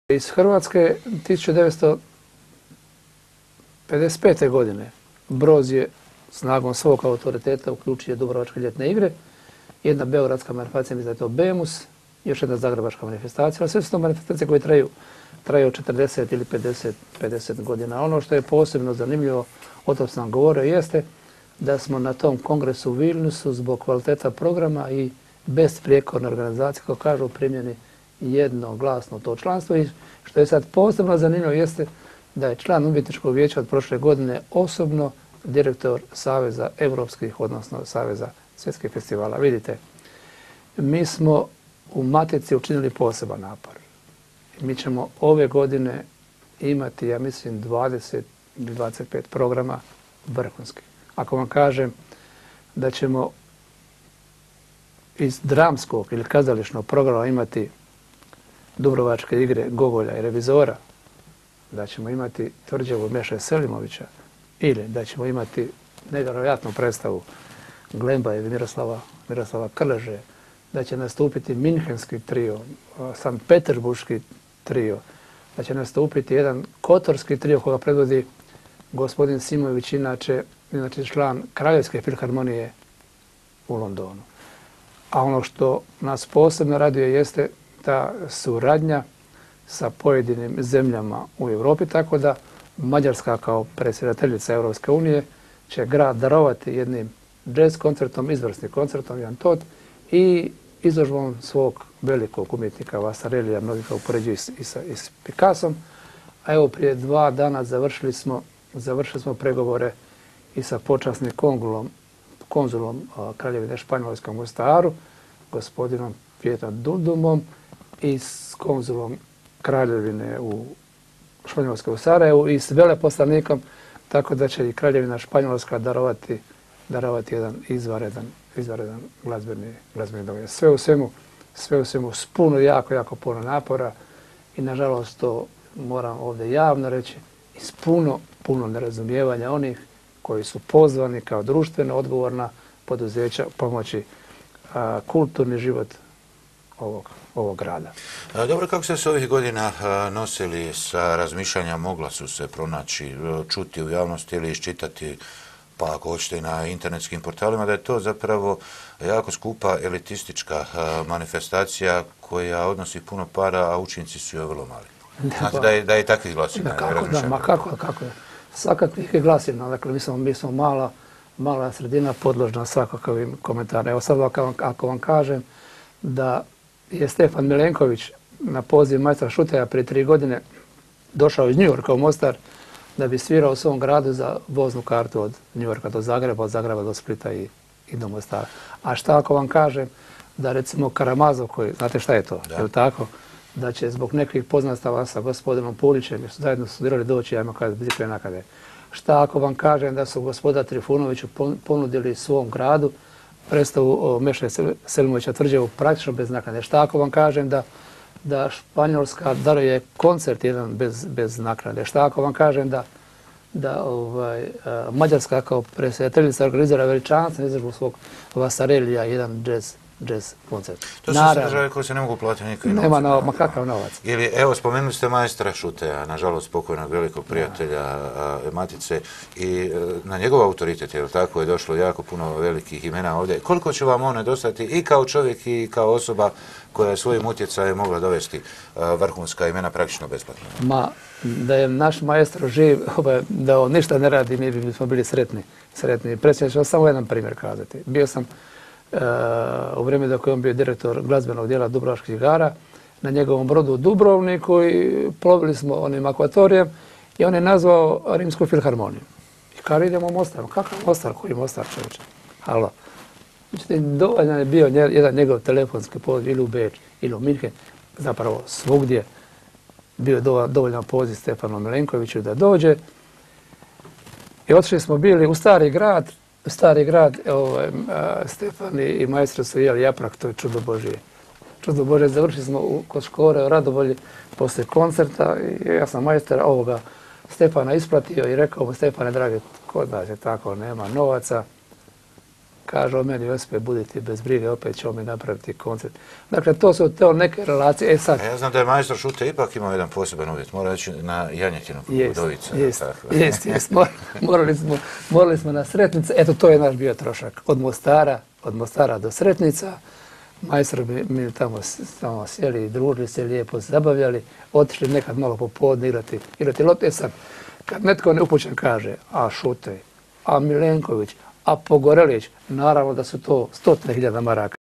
Iz Hrvatske 1955. godine Broz je snagom svog autoriteta uključio Dubrovačke ljetne igre, jedna beogradska manifestacija, mislim da je to Bemus, još jedna zagrebačka manifestacija, ali sve su to manifestacije koje traju 40 ili 50 godina. Ono što je posebno zanimljivo, o tom sam govorio, jeste da smo na tom kongresu u Vilniusu zbog kvaliteta programa i besprijekorne organizacije, kako kažu, primjeni jednoglasno to članstvo. I što je sad posebno zanimljivo jeste da je član umjetničkog vijeća od prošle godine osobno direktor Saveza europskih, odnosno Saveza svjetskih festivala. Vidite, mi smo u Matici učinili poseban napor. Mi ćemo ove godine imati, ja mislim, 20 ili 25 programa vrhunskih. Ako vam kažem da ćemo iz dramskog ili kazališnog programa imati Dubrovačke igre Gogolja i Revizora, da ćemo imati Tvrđavu Meše Selimovića ili da ćemo imati nevjerojatnu predstavu Glemba i Miroslava Krleže, da će nastupiti Minhenski trio, Sankt Peterburški trio, da će nastupiti jedan kotorski trio koga predvodi gospodin Simović, inače član Kraljevske filharmonije u Londonu. A ono što nas posebno raduje jeste ta suradnja sa pojedinim zemljama u Europi, tako da Mađarska kao predsjedateljica Europske unije će grad darovati jednim jazz koncertom, izvrsnim koncertom, jedan tot, i izložbom svog velikog umjetnika Vasarelija, mnogi ga upoređuju i s Picassom. A evo prije 2 dana završili smo pregovore i sa počasnim konzulom Kraljevine Španjolske u Mostaru, gospodinom Pietrom Dudumom, i s konzulom Kraljevine u Španjolske u Sarajevu i s veleposlanikom, tako da će i Kraljevina Španjolska darovati jedan izvanredan glazbeni događaj. Sve u svemu s puno, jako puno napora i nažalost to moram ovdje javno reći, i s puno nerazumijevanja onih koji su pozvani kao društveno odgovorna poduzeća pomoći kulturni život ovog grada. Dobro, kako ste se ovih godina nosili sa razmišljanja, mogla su se pronaći, čuti u javnosti ili iščitati, pa ako hoćete i na internetskim portalima, da je to zapravo jako skupa elitistička manifestacija koja odnosi puno para, a učinci su joj vrlo mali. Znate da je takvih glasina. Kako je. Svakakvih je glasina. Dakle, mi smo mala sredina podložna svakakvim komentarima. Evo sad ako vam kažem da je Stefan Milenković na poziv majstora Šuteja prije 3 godine došao iz Njujorka u Mostar da bi svirao u svom gradu za voznu kartu od Njujorka do Zagreba, od Zagreba do Splita i do Mostara. A šta ako vam kažem da recimo Karamazov, koji, znate šta je to, je li tako, da će zbog nekih poznanstava sa gospodinom Pulićem, jer su zajedno studirali doći, ajmo kada bicikle nakade. Šta ako vam kažem da su gospoda Trifunoviću ponudili svom gradu predstavu Meše Selimovića Tvrđavu praktično bez naknade. Šta ako vam kažem da Španjolska daruje koncert jedan bez naknade. Šta ako vam kažem da Mađarska kao predsjedateljica organizira veličanstven izložbu svog Vasarelija, jedan jazz koncert. To su sadržaje koje se ne mogu platiti nikakvim novcem. Nema, ma kakav novac. Ili, evo, spomenuli ste majstora Šuteja, nažalost pokojnog velikog prijatelja Matice, i na njegov autoritet, jer tako je došlo jako puno velikih imena ovdje. Koliko će vam on nedostati i kao čovjek i kao osoba koja je svojim utjecajem mogla dovesti vrhunska imena praktično besplatno? Ma, da je naš maestro živ, da on ništa ne radi, mi bismo bili sretni. Predsjedno ću samo jedan primjer kazati. Bio sam u vrijeme dok je on bio direktor glazbenog dijela Dubrovačkih igara na njegovom brodu u Dubrovniku i plovili smo onim akvatorijem i on je nazvao Rimsku filharmoniju. I kada idemo u Mostar, kakav Mostar, koji Mostar, čovječe? Halo. Međutim, dovoljno je bio jedan njegov telefonski poziv ili u Beč ili u Minhen, zapravo svugdje. Bio je dovoljan poziv Stefanu Milenkoviću da dođe. I otišli smo bili u Stari grad, Stefan i majstro su jeli japrak, to je čudo Božije. Čudo Božije, završili smo kod Škore u Radobolji poslije koncerta i ja sam majstora ovoga Stefana ispratio i rekao mu: Stefane, dragi, kod nas je tako, nema novaca. kaže o meni Josipe, budite bez brige, opet ćemo mi napraviti koncert. Dakle, to su te neke relacije. Sad, ja znam da je majstor Šute ipak imao jedan poseban uvjet, mora ići na janjetinu kod Udovica. Jest. Morali smo na Sretnice, eto to je naš bio trošak. Od Mostara do Sretnica, majstor mi tamo sjeli i družili se, lijepo zabavljali, otišli nekad malo popodne igrati lopte. Sad, kad netko neupućen kaže, a Šute, a Milenković, a Pogorelić, naravno da su to 100.000 maraka.